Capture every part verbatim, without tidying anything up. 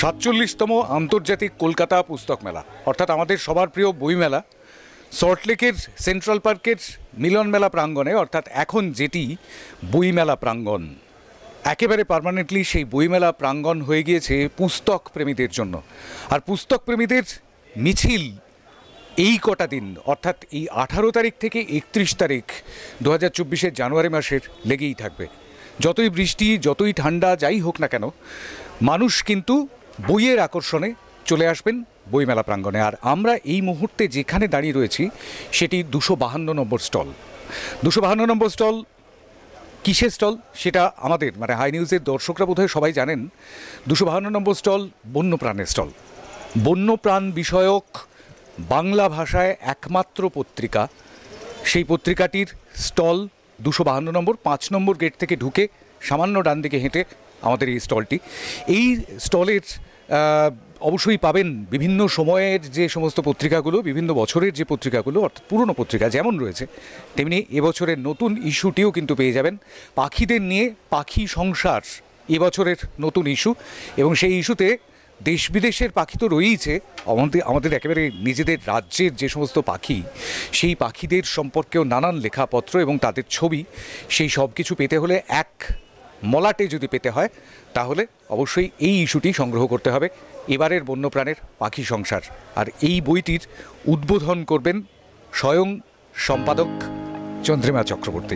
সাতচল্লিশতম আন্তর্জাতিক কলকাতা পুস্তক মেলা অর্থাৎ আমাদের সবার প্রিয় বইমেলা সল্টলেকের সেন্ট্রাল পার্কের মিলন মেলা প্রাঙ্গণে, অর্থাৎ এখন যেটি বইমেলা প্রাঙ্গণ, একেবারে পার্মানেন্টলি সেই বইমেলা প্রাঙ্গণ হয়ে গিয়েছে পুস্তক প্রেমীদের জন্য। আর পুস্তক প্রেমীদের মিছিল এই কটা দিন অর্থাৎ এই আঠারো তারিখ থেকে একত্রিশ তারিখ দু হাজার চব্বিশের জানুয়ারি মাসের লেগেই থাকবে। যতই বৃষ্টি, যতই ঠান্ডা যাই হোক না কেন, মানুষ কিন্তু বইয়ের আকর্ষণে চলে আসবেন বইমেলা প্রাঙ্গণে। আর আমরা এই মুহূর্তে যেখানে দাঁড়িয়ে রয়েছি সেটি দুশো বাহান্ন নম্বর স্টল। দুশো বাহান্ন নম্বর স্টল কিসের স্টল সেটা আমাদের মানে হাই নিউজের দর্শকরা বোধহয় সবাই জানেন। দুশো বাহান্ন নম্বর স্টল বন্যপ্রাণের স্টল। বন্যপ্রাণ বিষয়ক বাংলা ভাষায় একমাত্র পত্রিকা, সেই পত্রিকাটির স্টল দুশো বাহান্ন নম্বর পাঁচ নম্বর গেট থেকে ঢুকে সামান্য ডান দিকে হেঁটে আমাদের এই স্টলটি। এই স্টলের অবশ্যই পাবেন বিভিন্ন সময়ের যে সমস্ত পত্রিকাগুলো, বিভিন্ন বছরের যে পত্রিকাগুলো অর্থাৎ পুরনো পত্রিকা যেমন রয়েছে, তেমনি এবছরের নতুন ইস্যুটিও কিন্তু পেয়ে যাবেন। পাখিদের নিয়ে পাখি সংসার এবছরের নতুন ইস্যু, এবং সেই ইস্যুতে দেশ বিদেশের পাখি তো রয়েইছে, আমাদের আমাদের একেবারে নিজেদের রাজ্যের যে সমস্ত পাখি, সেই পাখিদের সম্পর্কেও নানান লেখাপত্র এবং তাদের ছবি, সেই সব কিছু পেতে হলে এক মলাটে যদি পেতে হয় তাহলে অবশ্যই এই ইস্যুটি সংগ্রহ করতে হবে, এবারের বন্যপ্রাণের পাখি সংসার। আর এই বইটির উদ্বোধন করবেন স্বয়ং সম্পাদক চন্দ্রিমা চক্রবর্তী।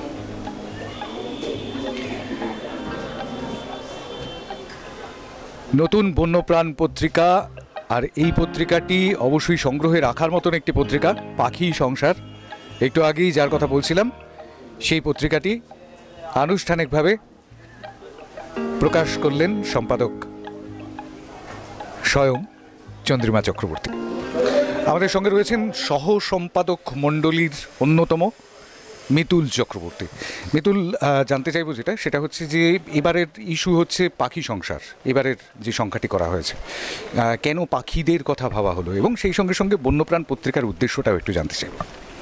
নতুন বন্যপ্রাণ পত্রিকা, আর এই পত্রিকাটি অবশ্যই সংগ্রহে রাখার মতন একটি পত্রিকা, পাখি সংসার। একটু আগেই যার কথা বলছিলাম সেই পত্রিকাটি আনুষ্ঠানিকভাবে প্রকাশ করলেন সম্পাদক স্বয়ং চন্দ্রিমা চক্রবর্তী। আমাদের সঙ্গে রয়েছেন সহ সম্পাদক মণ্ডলীর অন্যতম মিতুল চক্রবর্তী। মিতুল, জানতে চাইব যেটা সেটা হচ্ছে যে এবারের ইস্যু হচ্ছে পাখি সংসার, এবারের যে সংখ্যাটি করা হয়েছে, কেন পাখিদের কথা ভাবা হলো, এবং সেই সঙ্গে সঙ্গে বন্যপ্রাণ পত্রিকার উদ্দেশ্যটাও একটু জানতে চাইব।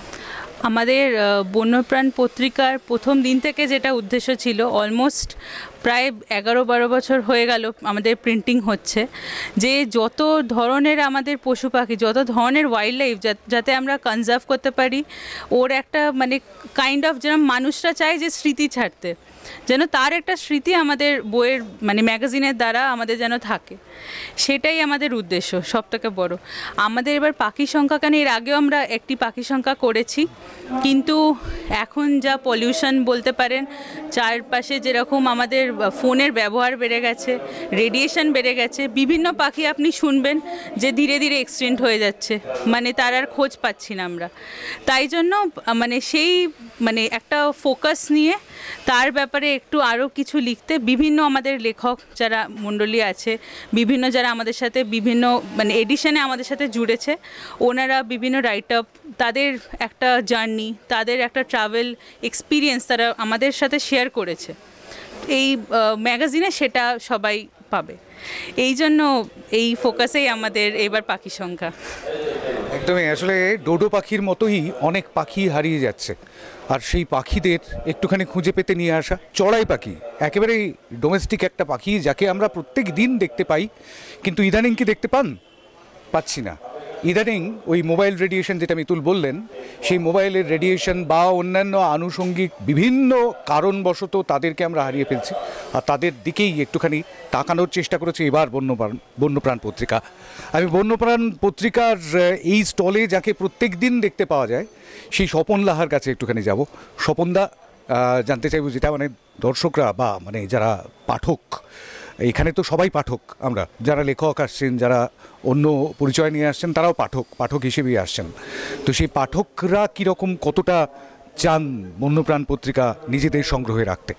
আমাদের বন্যপ্রাণ পত্রিকার প্রথম দিন থেকে যেটা উদ্দেশ্য ছিল, অলমোস্ট প্রায় এগারো বারো বছর হয়ে গেল আমাদের প্রিন্টিং হচ্ছে, যে যত ধরনের আমাদের পশু পাখি, যত ধরনের ওয়াইল্ড লাইফ যাতে আমরা কনজার্ভ করতে পারি, ওর একটা মানে কাইন্ড অফ যেরকম মানুষরা চায় যে স্মৃতি ছাড়তে, যেন তার একটা স্মৃতি আমাদের বইয়ের মানে ম্যাগাজিনের দ্বারা আমাদের যেন থাকে, সেটাই আমাদের উদ্দেশ্য সব থেকে বড়। আমাদের এবার পাখি সংখ্যা, কেন এর আগেও আমরা একটি পাখি সংখ্যা করেছি, কিন্তু এখন যা পলিউশন বলতে পারেন, চারপাশে যেরকম আমাদের ফোনের ব্যবহার বেড়ে গেছে, রেডিয়েশন বেড়ে গেছে, বিভিন্ন পাখি আপনি শুনবেন যে ধীরে ধীরে এক্সটিংক্ট হয়ে যাচ্ছে, মানে তার আর খোঁজ পাচ্ছি না আমরা। তাই জন্য মানে সেই মানে একটা ফোকাস নিয়ে তার ব্যাপারে একটু আরও কিছু লিখতে, বিভিন্ন আমাদের লেখক যারা মণ্ডলী আছে, বিভিন্ন যারা আমাদের সাথে বিভিন্ন মানে এডিশনে আমাদের সাথে জুড়েছে, ওনারা বিভিন্ন রাইট আপ, তাদের একটা জার্নি, তাদের একটা ট্রাভেল এক্সপিরিয়েন্স তারা আমাদের সাথে শেয়ার করেছে এই ম্যাগাজিনে, সেটা সবাই পাবে। এই জন্য এই ফোকাসেই আমাদের এবার পাখি সংখ্যা। একদমই, আসলে ডোডো পাখির মতোই অনেক পাখি হারিয়ে যাচ্ছে, আর সেই পাখিদের একটুখানি খুঁজে পেতে নিয়ে আসা। চড়াই পাখি একেবারেই ডোমেস্টিক একটা পাখি, যাকে আমরা প্রত্যেক দিন দেখতে পাই, কিন্তু ইদানিং কি দেখতে পান? পাচ্ছি না। ইদানিং ওই মোবাইল রেডিয়েশন যেটা মিতুল বললেন, সেই মোবাইলের রেডিয়েশন বা অন্যান্য আনুষঙ্গিক বিভিন্ন কারণবশত তাদেরকে আমরা হারিয়ে ফেলছি, আর তাদের দিকেই একটুখানি তাকানোর চেষ্টা করেছে এবার বন্যপ্রাণ বন্যপ্রাণ পত্রিকা। আমি বন্যপ্রাণ পত্রিকার এই স্টলে যাকে প্রত্যেক দিন দেখতে পাওয়া যায়, সেই স্বপন লাহার কাছে একটুখানি যাব। স্বপনদা, জানতে চাইব যেটা মানে দর্শকরা বা মানে যারা পাঠক, এখানে তো সবাই পাঠক, আমরা যারা লেখক আসছেন, যারা অন্য পরিচয় নিয়ে আসছেন, তারাও পাঠক পাঠক হিসেবেই আসছেন, তো সেই পাঠকরা কীরকম কতটা চান বন্যপ্রাণ পত্রিকা নিজেদের সংগ্রহে রাখতে?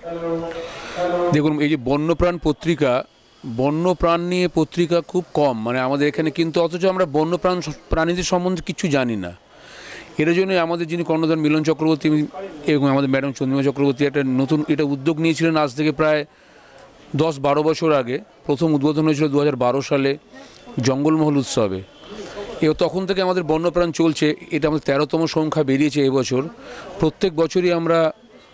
দেখুন, এই যে বন্যপ্রাণ পত্রিকা, বন্যপ্রাণ নিয়ে পত্রিকা খুব কম মানে আমাদের এখানে, কিন্তু অথচ আমরা বন্যপ্রাণ প্রাণীদের সম্বন্ধে কিছু জানি না। এর জন্যই আমাদের যিনি কর্ণধার মিলন চক্রবর্তী এবং আমাদের ম্যাডাম চন্দ্রিমা চক্রবর্তী একটা নতুন এটা উদ্যোগ নিয়েছিলেন আজ থেকে প্রায় দশ বারো বছর আগে। প্রথম উদ্বোধন হয়েছিল দু হাজার বারো সালে জঙ্গলমহল উৎসবে। এ তখন থেকে আমাদের বন্যপ্রাণ চলছে, এটা আমাদের তেরোতম সংখ্যা বেরিয়েছে এবছর। প্রত্যেক বছরই আমরা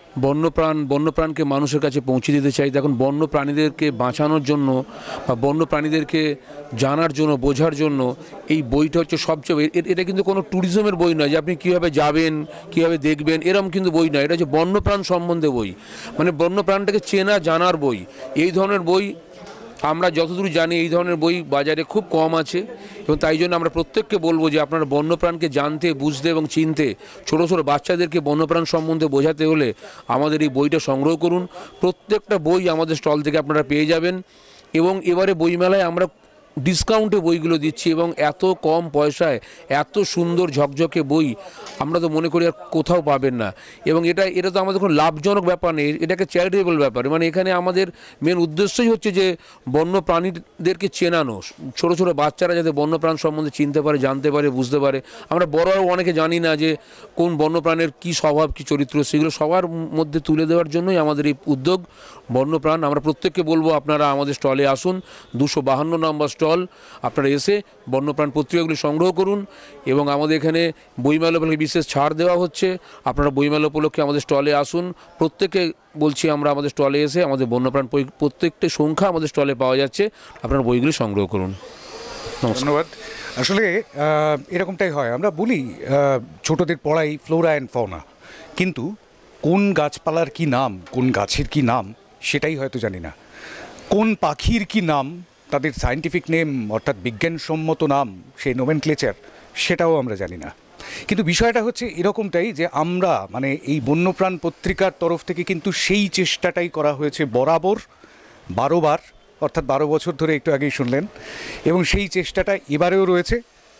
বন্যপ্রাণ বন্যপ্রাণকে মানুষের কাছে পৌঁছে দিতে চাই। দেখুন, বন্য প্রাণীদেরকে বাঁচানোর জন্য বা বন্য প্রাণীদেরকে জানার জন্য, বোঝার জন্য এই বইটা হচ্ছে সবচেয়ে, এ- এটা কিন্তু কোনো ট্যুরিজমের বই নয় যে আপনি কীভাবে যাবেন, কীভাবে দেখবেন, এরকম কিন্তু বই নয়। এটা হচ্ছে বন্যপ্রাণ সম্বন্ধে বই, মানে বন্যপ্রাণটাকে চেনা জানার বই। এই ধরনের বই আমরা যতদূর জানি এই ধরনের বই বাজারে খুব কম আছে, এবং তাই জন্য আমরা প্রত্যেককে বলবো যে আপনারা বন্যপ্রাণকে জানতে, বুঝতে এবং চিনতে, ছোটো ছোটো বাচ্চাদেরকে বন্যপ্রাণ সম্বন্ধে বোঝাতে হলে আমাদের এই বইটা সংগ্রহ করুন। প্রত্যেকটা বই আমাদের স্টল থেকে আপনারা পেয়ে যাবেন, এবং এবারে বইমেলায় আমরা ডিসকাউন্টে বইগুলো দিচ্ছি, এবং এত কম পয়সায় এত সুন্দর ঝকঝকে বই আমরা তো মনে করি আর কোথাও পাবেন না। এবং এটা এটা তো আমাদের কোনো লাভজনক ব্যাপার নেই, এটাকে চ্যারিটেবল ব্যাপার। মানে এখানে আমাদের মেন উদ্দেশ্যই হচ্ছে যে বন্য প্রাণীদেরকে চেনানো, ছোটো ছোটো বাচ্চারা যাতে বন্যপ্রাণ সম্বন্ধে চিনতে পারে, জানতে পারে, বুঝতে পারে। আমরা বড়রাও অনেকে জানি না যে কোন বন্যপ্রাণের কী স্বভাব, কী চরিত্র, সেগুলো সবার মধ্যে তুলে দেওয়ার জন্যই আমাদের এই উদ্যোগ বন্যপ্রাণ। আমরা প্রত্যেককে বলবো আপনারা আমাদের স্টলে আসুন, দুশো বাহান্ন নম্বর স্টল, আপনারা এসে বন্যপ্রাণ পত্রিকাগুলি সংগ্রহ করুন। এবং আমাদের এখানে বইমেলা উপলক্ষে বিশেষ ছাড় দেওয়া হচ্ছে, আপনারা বইমেলা উপলক্ষে আমাদের স্টলে আসুন। প্রত্যেকে বলছি আমরা আমাদের স্টলে এসে আমাদের বন্যপ্রাণ বই- প্রত্যেকটা সংখ্যা আমাদের স্টলে পাওয়া যাচ্ছে, আপনারা বইগুলি সংগ্রহ করুন। নমস্কার। ধন্যবাদ। আসলে আহ, এরকমটাই হয়, আমরা বলি আহ, ছোটদের পড়াই ফ্লোরা অ্যান্ড ফৌনা, কিন্তু কোন গাছপালার কি নাম, কোন গাছের কি নাম সেটাই হয়তো জানি না। কোন পাখির কি নাম, তাদের সায়েন্টিফিক নেম অর্থাৎ বিজ্ঞানসম্মত নাম, সেই নোমেনক্লেচার, সেটাও আমরা জানি না। কিন্তু বিষয়টা হচ্ছে এরকমটাই যে আমরা মানে এই বন্যপ্রাণ পত্রিকার তরফ থেকে কিন্তু সেই চেষ্টাটাই করা হয়েছে বরাবর, বারোবার, অর্থাৎ বারো বছর ধরে, একটু আগেই শুনলেন। এবং সেই চেষ্টাটা এবারেও রয়েছে,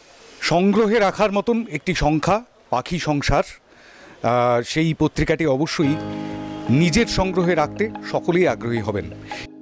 সংগ্রহে রাখার মতন একটি সংখ্যা, পাখি সংসার। আহ, সেই পত্রিকাটি অবশ্যই নিজের সংগ্রহে রাখতে সকলেই আগ্রহী হবেন।